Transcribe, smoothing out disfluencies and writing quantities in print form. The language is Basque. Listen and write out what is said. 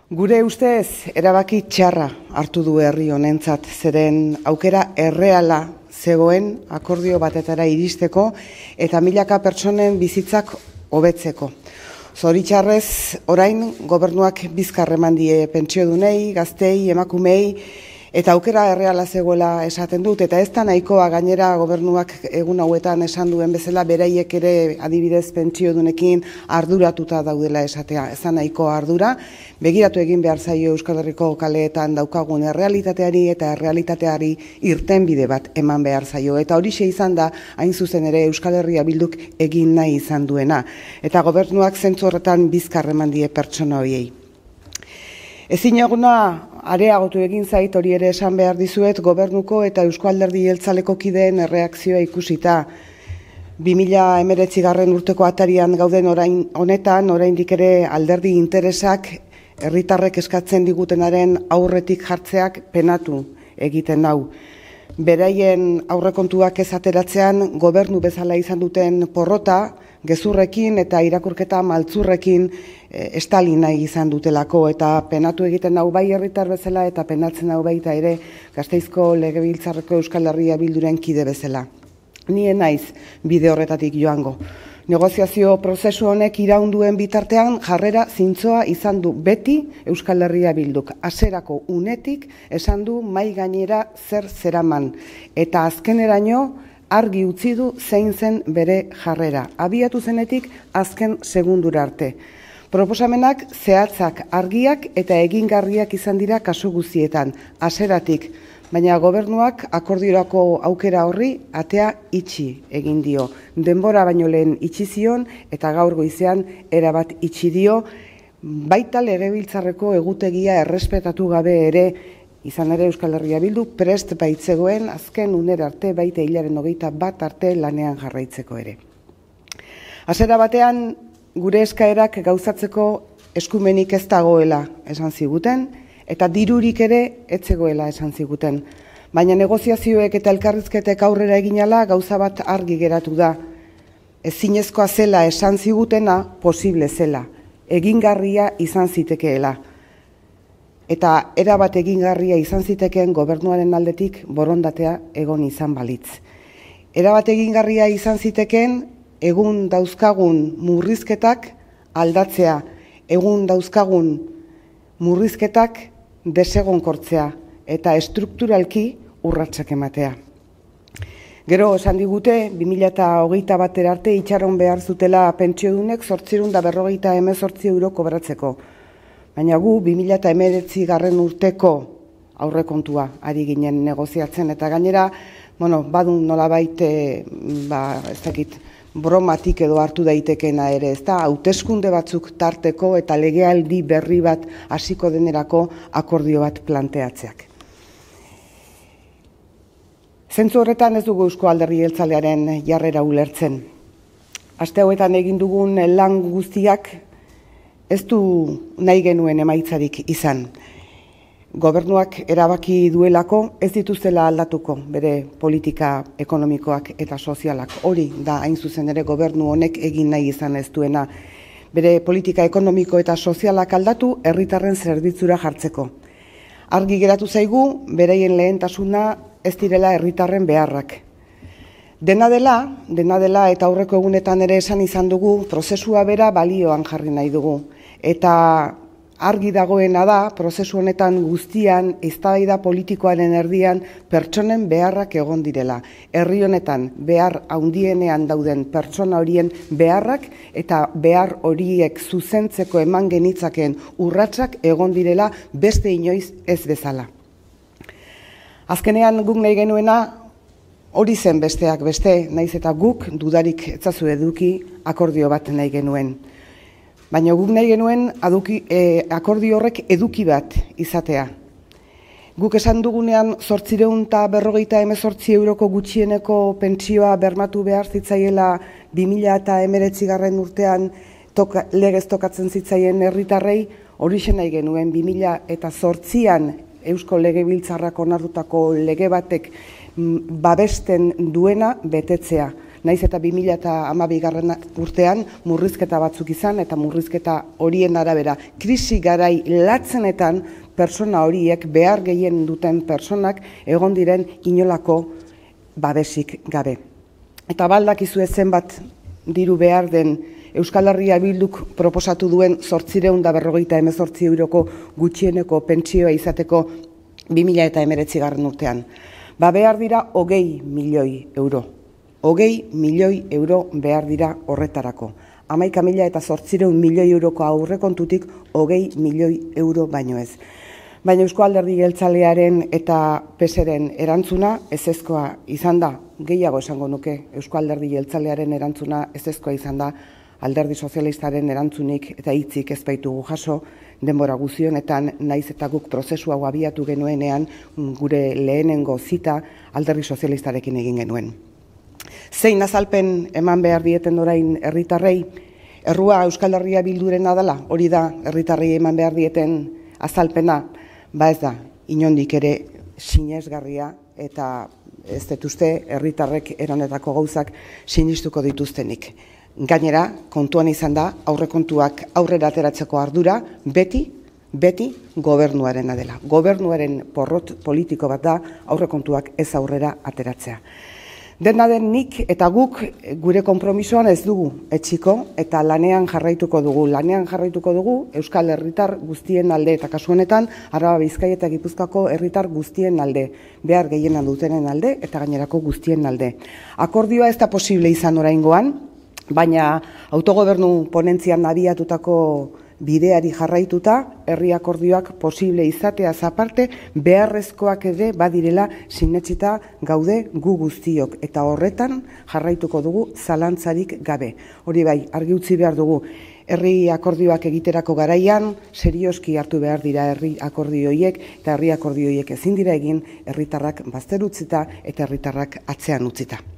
Gure ustez, erabaki txarra hartu du herri honentzat, zeren aukera erreala zegoen akordio batetara iristeko eta milaka pertsonen bizitzak hobetzeko. Zoritxarrez, orain gobernuak bizkar eman die pentsiodunei, gaztei, emakumei, eta aukera erreala zegoela esaten dut, eta ez da nahikoa gainera gobernuak egun hauetan esan duen bezala beraiek ere adibidez pentsiodunekin arduratuta daudela esatea. Ez da nahikoa ardura, begiratu egin behar zaio Euskal Herriko kaleetan daukagun errealitateari eta errealitateari irtenbide bat eman behar zaio. Eta horixe izan da, hain zuzen ere Euskal Herria Bilduk egin nahi izan duena. Eta gobernuak zentzu horretan bizkar eman die pertsona horiei. Ezineguna areagotu egin zait hori ere esan behar dizuet gobernuko eta Eusko Alderdi Jeltzaleko kideen erreakzioa ikusita. 2019 urteko atarian gauden orain honetan, oraindik ere alderdi interesak herritarrek eskatzen digutenaren aurretik jartzeak penatu egiten nau. Beraien aurrekontuak ez ateratzean gobernu bezala izan duten porrota, gezurrekin eta irakurketa maltzurrekin estali nahi izan dutelako eta penatu egiten hau bai herritar bezala eta penatzen hau baita ere Gasteizko Legebiltzarreko Euskal Herria Bilduren kide bezala. Ni naiz bide horretatik joango. Negoziazio prozesu honek iraunduen bitartean jarrera zintzoa izan du beti Euskal Herria Bilduk. Hasierako unetik esan du mai gainera zer zeraman eta azkeneraino argi utzi du zein zen bere jarrera. Abiatu zenetik azken segundura arte. Proposamenak zehatzak, argiak eta egingarriak izan dira kasu guztietan, hasieratik, baina gobernuak akordiorako aukera horri atea itxi egin dio. Denbora baino lehen itxi zion eta gaur goizean erabat itxi dio, baita Legebiltzarreko egutegia errespetatu gabe ere. Izan ere Euskal Herria Bildu prest baitzegoen azken unera arte baita hilaren 21 arte lanean jarraitzeko ere. Hasiera batean gure eskaerak gauzatzeko eskumenik ez dagoela esan ziguten eta dirurik ere ez zegoela esan ziguten. Baina negoziazioek eta elkarrizketek aurrera eginala gauza bat argi geratu da. Ezinezkoa zela esan zigutena posible zela, egingarria izan zitekeela. Eta erabat egingarria izan zitekeen gobernuaren aldetik borondatea egon izan balitz. Erabat egingarria izan zitekeen egun dauzkagun murrizketak aldatzea, egun dauzkagun murrizketak desegonkortzea eta estrukturalki urratsak ematea. Gero esan digute 2021 arte itxaron behar zutela pentsiodunek 858 euro kobratzeko. Baina gu 2019 urteko aurrekontua ari ginen negoziatzen eta gainera, badun nolabait ez dakit bromatik edo hartu daitekena ere, ezta hauteskunde batzuk tarteko eta legealdi berri bat hasiko denerako akordio bat planteatzeak. Zentzu horretan ez dugu Eusko Alderdi Jeltzalearen jarrera ulertzen. Aste hauetan egin dugun lan guztiak ez du nahi genuen emaitzarik izan. Gobernuak erabaki duelako ez dituztela aldatuko bere politika ekonomikoak eta sozialak. Hori da hain zuzen ere gobernu honek egin nahi izan ez duena. Bere politika ekonomiko eta sozialak aldatu herritarren zerbitzura jartzeko. Argi geratu zaigu beraien lehentasuna ez direla herritarren beharrak. Dena dela eta aurreko egunetan ere esan izan dugu, prozesua bera balioan jarri nahi dugu. Eta argi dagoena da, prozesu honetan guztian, eztabaida politikoaren erdian, pertsonen beharrak egon direla. Herri honetan behar handienean dauden pertsona horien beharrak eta behar horiek zuzentzeko eman genitzakeen urratsak egon direla beste inoiz ez bezala. Azkenean guk nahi genuena, hori zen besteak beste, naiz eta guk dudarik etzazu eduki akordio bat nahi genuen. Baina guk nahi genuen akordio horrek eduki bat izatea. Guk esan dugunean 858 euroko gutxieneko pentsioa bermatu behar zitzaiela 2019 urtean legez tokatzen zitzaien herritarrei, horixe nahi genuen 2008an Eusko Legebiltzarrak onartutako lege batek babesten duena betetzea. naiz eta 2012. Urtean murrizketa batzuk izan, eta murrizketa horien arabera krisi garai latzenetan pertsona horiek, behar gehien duten personak, egon diren inolako babesik gabe. Eta baldakizue zenbat diru behar den Euskal Herria Bilduk proposatu duen 858 euroko gutxieneko pentsioa izateko 2019. Urtean. Behar dira 20 milioi euro. 20 milioi euro behar dira horretarako. 11.800 milioi euroko aurrekontutik 20 milioi euro baino ez. Baina Eusko Alderdi Jeltzalearen eta PSren erantzuna ezezkoa izan da, gehiago esango nuke Eusko Alderdi Jeltzalearen erantzuna ezezkoa izan da, Alderdi Sozialistaren erantzunik eta hitzik ez baitugu jaso, denbora guzionetan naiz eta guk prozesu hau abiatu genuenean gure lehenengo zita Alderdi Sozialistarekin egin genuen. Zein azalpen eman behar dieten orain herritarrei? Errua Euskal Herria Bildurena dela, hori da herritarrei eman behar dieten azalpena, ez da, inondik ere sinesgarria, eta ez dut uste herritarrek eronetako gauzak sinistuko dituztenik. Gainera, kontuan izan da, aurrekontuak aurrera ateratzeko ardura, beti gobernuarena dela. Gobernuaren porrot politiko bat da aurrekontuak ez aurrera ateratzea. Dena den nik eta guk gure konpromisoan ez dugu etxiko eta lanean jarraituko dugu Euskal herritar guztien alde, eta kasu honetan Araba, Bizkaia eta Gipuzkoako herritar guztien alde, behar gehiena dutenen alde eta gainerako guztien alde. Akordioa ez da posible izan oraingoan, baina autogobernu ponentzian abiatutako bideari jarraituta, herri akordioak posible izateaz aparte, beharrezkoak ere badirela sinetsita gaude gu guztiok, eta horretan jarraituko dugu zalantzarik gabe. Hori bai, argi utzi behar dugu, herri akordioak egiterako garaian, serioski hartu behar dira herri akordioiek, eta herri akordioiek ezin dira egin herritarrak bazter utzita eta herritarrak atzean utzita.